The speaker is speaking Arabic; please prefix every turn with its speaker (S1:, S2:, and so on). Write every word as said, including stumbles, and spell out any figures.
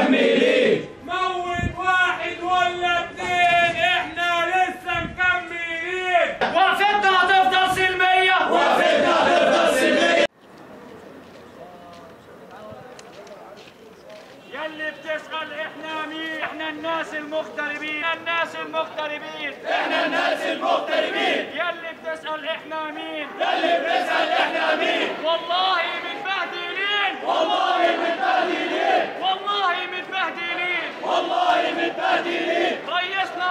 S1: مكملين.
S2: موت واحد ولا اتنين احنا لسه مكملين.
S3: وقفتنا هتفضل سلمية.
S1: وقفتنا هتفضل سلمية.
S3: يلي بتسأل احنا مين؟ احنا الناس المغتربين. الناس المغتربين.
S1: احنا الناس المغتربين.
S3: يلي بتسأل احنا مين؟
S1: يلي بتسأل احنا مين؟
S3: والله متبهدلين.
S1: والله متبهدلين.
S3: والله متبهدلين.
S1: والله متبهدلين.
S3: ريسنا